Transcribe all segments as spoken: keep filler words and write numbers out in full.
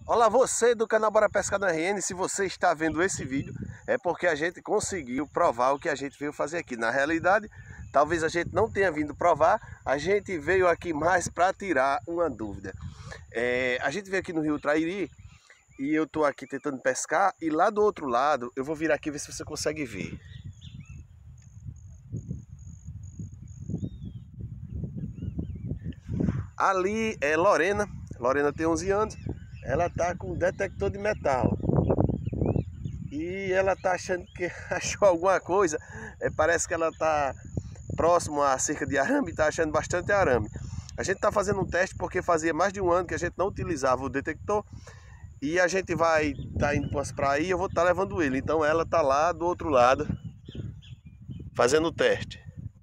Olá, você do canal Bora Pescar no R N. Se você está vendo esse vídeo, é porque a gente conseguiu provar o que a gente veio fazer aqui. Na realidade, talvez a gente não tenha vindo provar, a gente veio aqui mais para tirar uma dúvida. É, a gente veio aqui no Rio Trairi e eu estou aqui tentando pescar, e lá do outro lado, eu vou virar aqui ver se você consegue ver. Ali é Lorena, Lorena tem onze anos. Ela tá com detector de metal e ela tá achando que achou alguma coisa. É, parece que ela tá próximo a cerca de arame, tá achando bastante arame. A gente tá fazendo um teste porque fazia mais de um ano que a gente não utilizava o detector, e a gente vai tá indo para as praias e eu vou estar tá levando ele. Então ela tá lá do outro lado fazendo o teste.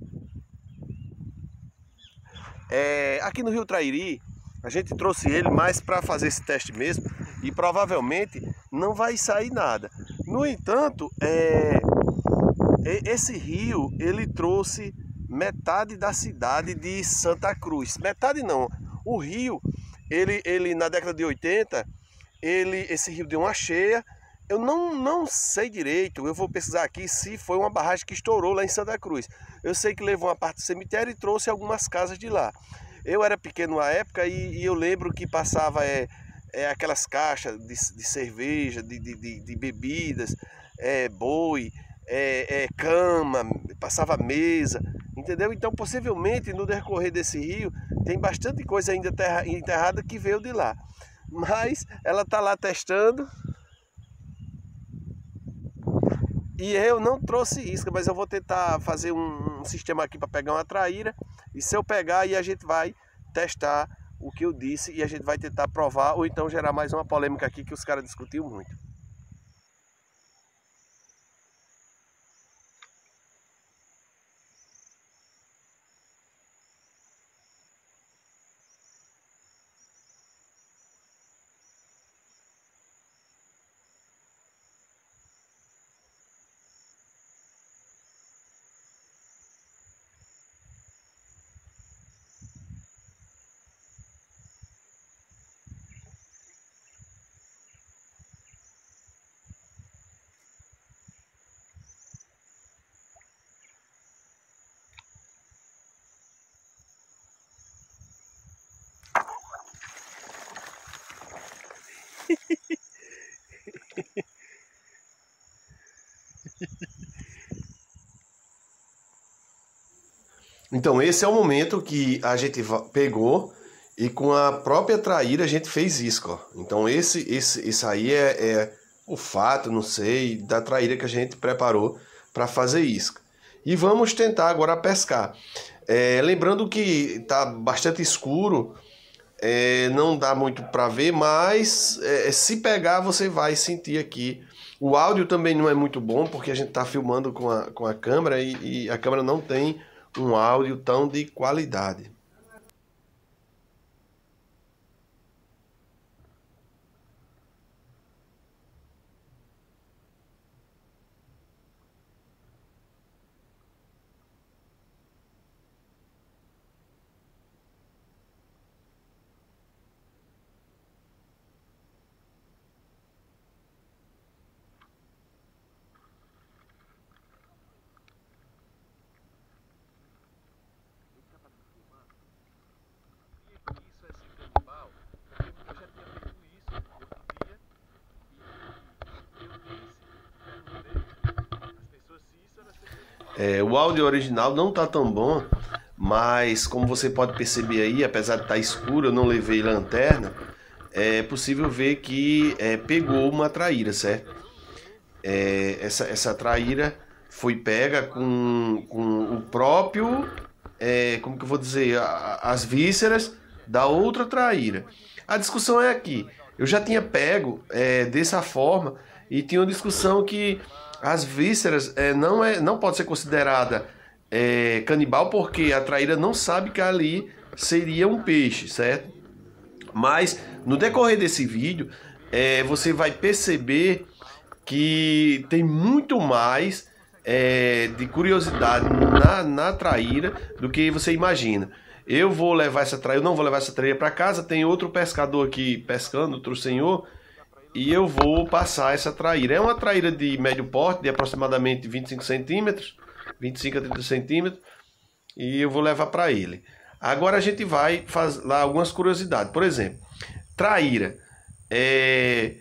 É, aqui no Rio Trairi a gente trouxe ele mais para fazer esse teste mesmo, e provavelmente não vai sair nada. No entanto, é, esse rio ele trouxe metade da cidade de Santa Cruz. Metade não. O rio, ele, ele na década de oitenta, ele, esse rio deu uma cheia. Eu não, não sei direito, eu vou pesquisar aqui se foi uma barragem que estourou lá em Santa Cruz. Eu sei que levou uma parte do cemitério e trouxe algumas casas de lá. Eu era pequeno na época e, e eu lembro que passava é, é, aquelas caixas de, de cerveja, de, de, de bebidas, é, boi, é, é, cama, passava mesa, entendeu? Então possivelmente no decorrer desse rio tem bastante coisa ainda terra, enterrada que veio de lá. Mas ela está lá testando. E eu não trouxe isca, mas eu vou tentar fazer um, um sistema aqui para pegar uma traíra. E se eu pegar, aí a gente vai testar o que eu disse e a gente vai tentar provar, ou então gerar mais uma polêmica aqui que os caras discutiam muito. Então esse é o momento que a gente pegou e com a própria traíra a gente fez isca, ó. Então esse, esse, esse aí é, é o fato, não sei, da traíra que a gente preparou para fazer isca. E vamos tentar agora pescar. É, lembrando que está bastante escuro, é, não dá muito para ver, mas é, se pegar você vai sentir aqui. O áudio também não é muito bom porque a gente está filmando com a, com a câmera e, e a câmera não tem um áudio tão de qualidade. É, o áudio original não tá tão bom, mas como você pode perceber aí, apesar de estar escuro, eu não levei lanterna, é possível ver que é, pegou uma traíra, certo? É, essa, essa traíra foi pega com, com o próprio, é, como que eu vou dizer, a, as vísceras da outra traíra. A discussão é aqui, eu já tinha pego é, dessa forma e tinha uma discussão que as vísceras é, não, é, não pode ser considerada é, canibal porque a traíra não sabe que ali seria um peixe, certo? Mas no decorrer desse vídeo é, você vai perceber que tem muito mais é, de curiosidade na, na traíra do que você imagina. eu vou levar essa traíra, eu não vou levar essa traíra para casa, tem outro pescador aqui pescando, outro senhor, e eu vou passar essa traíra. É uma traíra de médio porte, de aproximadamente vinte e cinco centímetros, vinte e cinco a trinta centímetros, e eu vou levar para ele. Agora a gente vai fazer lá algumas curiosidades. Por exemplo, traíra. É,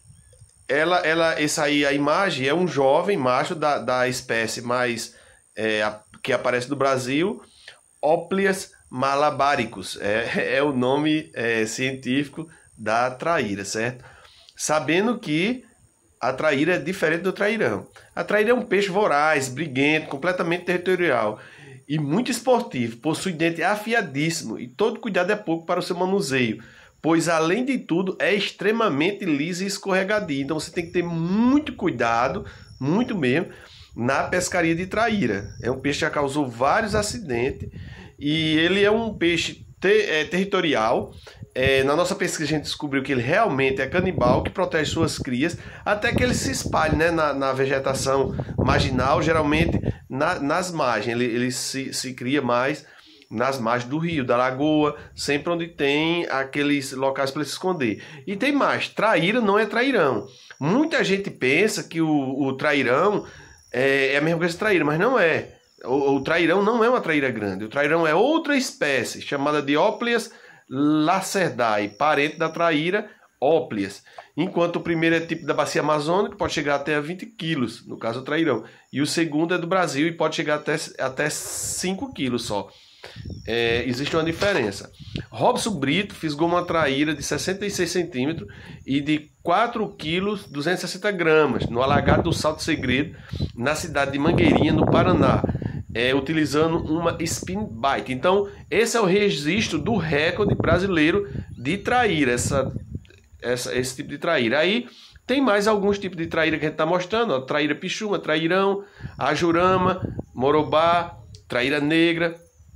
ela, ela, essa aí, a imagem é um jovem macho da, da espécie mais é, a, que aparece no Brasil, Oplias malabaricus. É, é o nome é, científico da traíra, certo? Sabendo que a traíra é diferente do trairão. A traíra é um peixe voraz, briguento, completamente territorial e muito esportivo, possui dente afiadíssimo e todo cuidado é pouco para o seu manuseio, pois além de tudo é extremamente liso e escorregadio. Então você tem que ter muito cuidado, muito mesmo, na pescaria de traíra. É um peixe que já causou vários acidentes e ele é um peixe ter, é, territorial. É, na nossa pesquisa a gente descobriu que ele realmente é canibal, que protege suas crias, até que ele se espalhe, né, na, na vegetação marginal, geralmente na, nas margens. Ele, ele se, se cria mais nas margens do rio, da lagoa, sempre onde tem aqueles locais para se esconder. E tem mais, traíra não é trairão. Muita gente pensa que o, o trairão é, é a mesma coisa que traíra, mas não é. O, o trairão não é uma traíra grande. O trairão é outra espécie, chamada de Oplias lacerdae, parente da traíra Oplias. Enquanto o primeiro é tipo da bacia amazônica, pode chegar até a vinte quilos, no caso o trairão. E o segundo é do Brasil e pode chegar até, até cinco quilos só. É, existe uma diferença. Robson Brito fisgou uma traíra de sessenta e seis centímetros e de quatro quilos duzentos e sessenta gramas no alagado do Salto Segredo, na cidade de Mangueirinha, no Paraná. É, utilizando uma spin bite. Então, esse é o registro do recorde brasileiro de traíra, essa, essa, esse tipo de traíra. Aí tem mais alguns tipos de traíra que a gente está mostrando, ó, traíra pichuma, trairão, ajurama, morobá, traíra negra,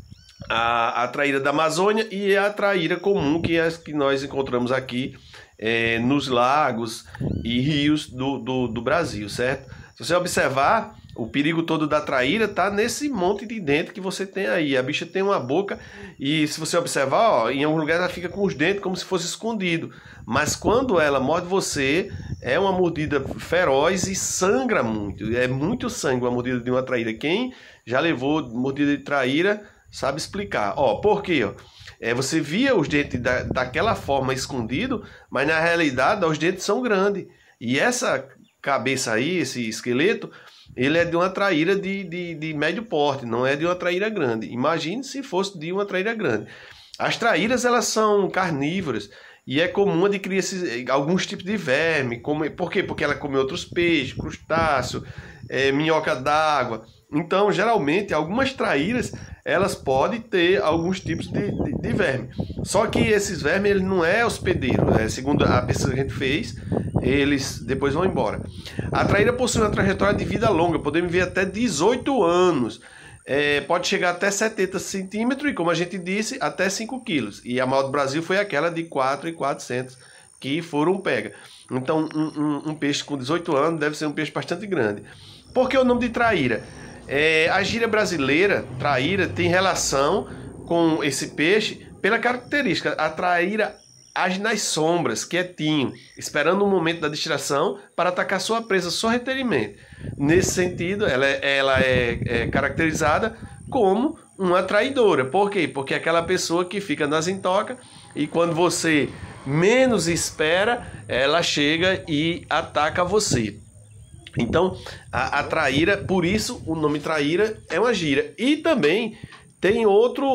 a, a traíra da Amazônia e a traíra comum, que é as que nós encontramos aqui é, nos lagos e rios do, do, do Brasil, certo? Se você observar, o perigo todo da traíra tá nesse monte de dente que você tem aí. A bicha tem uma boca e se você observar, ó, em algum lugar ela fica com os dentes como se fosse escondido. Mas quando ela morde você, é uma mordida feroz e sangra muito. É muito sangue uma mordida de uma traíra. Quem já levou mordida de traíra sabe explicar. Ó, por quê? Ó? É, você via os dentes da, daquela forma escondido, mas na realidade ó, os dentes são grandes. E essa cabeça aí, esse esqueleto, ele é de uma traíra de, de, de médio porte, não é de uma traíra grande. Imagine se fosse de uma traíra grande. As traíras, elas são carnívoras e é comum adquirir esses, alguns tipos de verme. Como, por quê? Porque ela come outros peixes, crustáceo, é, minhoca d'água. Então, geralmente, algumas traíras, elas podem ter alguns tipos de, de, de verme. Só que esses vermes, ele não é hospedeiro, né? Segundo a pesquisa que a gente fez, eles depois vão embora. A traíra possui uma trajetória de vida longa, podemos ver até dezoito anos. É, pode chegar até setenta centímetros e, como a gente disse, até cinco quilos. E a maior do Brasil foi aquela de quatro mil e quatrocentos que foram pega. Então, um, um, um peixe com dezoito anos deve ser um peixe bastante grande. Por que o nome de traíra? É, a gíria brasileira, traíra, tem relação com esse peixe pela característica. A traíra age nas sombras, quietinho, esperando o momento da distração para atacar sua presa sorrateiramente. Nesse sentido, ela é, ela é, é caracterizada como uma traidora. Por quê? Porque é aquela pessoa que fica nas intocas e quando você menos espera, ela chega e ataca você. Então, a, a traíra, por isso o nome traíra é uma gíria. E também tem outro,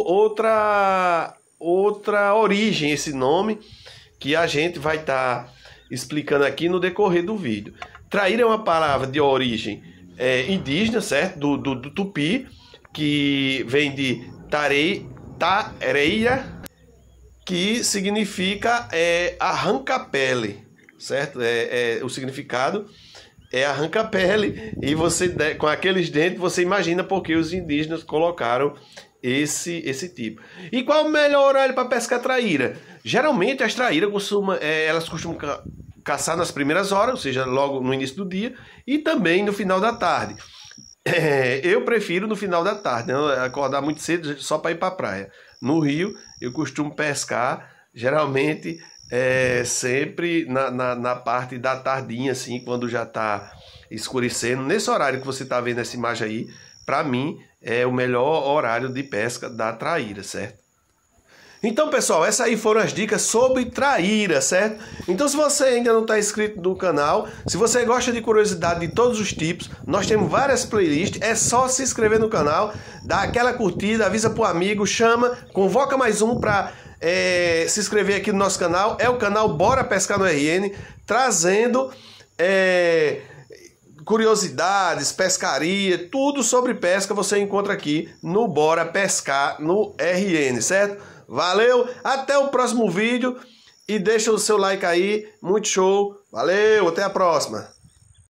outra, outra origem esse nome que a gente vai estar tá explicando aqui no decorrer do vídeo. Traíra é uma palavra de origem é, indígena, certo? Do, do, do tupi, que vem de tarei, tareia, que significa é, arranca-pele, certo? É, é, o significado é arranca-pele, e você, com aqueles dentes, você imagina porque os indígenas colocaram esse, esse tipo. E qual o melhor horário para pescar traíra? Geralmente as traíras costuma, é, elas costumam ca caçar nas primeiras horas, ou seja, logo no início do dia, e também no final da tarde. É, eu prefiro no final da tarde, né? Acordar muito cedo só para ir para a praia. no rio, eu costumo pescar, geralmente, é, sempre na, na, na parte da tardinha, assim, quando já está escurecendo. Nesse horário que você está vendo essa imagem aí, para mim, é o melhor horário de pesca da traíra, certo? Então, pessoal, essas aí foram as dicas sobre traíra, certo? Então, se você ainda não está inscrito no canal, se você gosta de curiosidade de todos os tipos, nós temos várias playlists, é só se inscrever no canal, dar aquela curtida, avisa pro amigo, chama, convoca mais um para é, se inscrever aqui no nosso canal. É o canal Bora Pescar no R N, trazendo é, curiosidades, pescaria, tudo sobre pesca você encontra aqui no Bora Pescar no R N, certo? Valeu, até o próximo vídeo e deixa o seu like aí, muito show, valeu, até a próxima.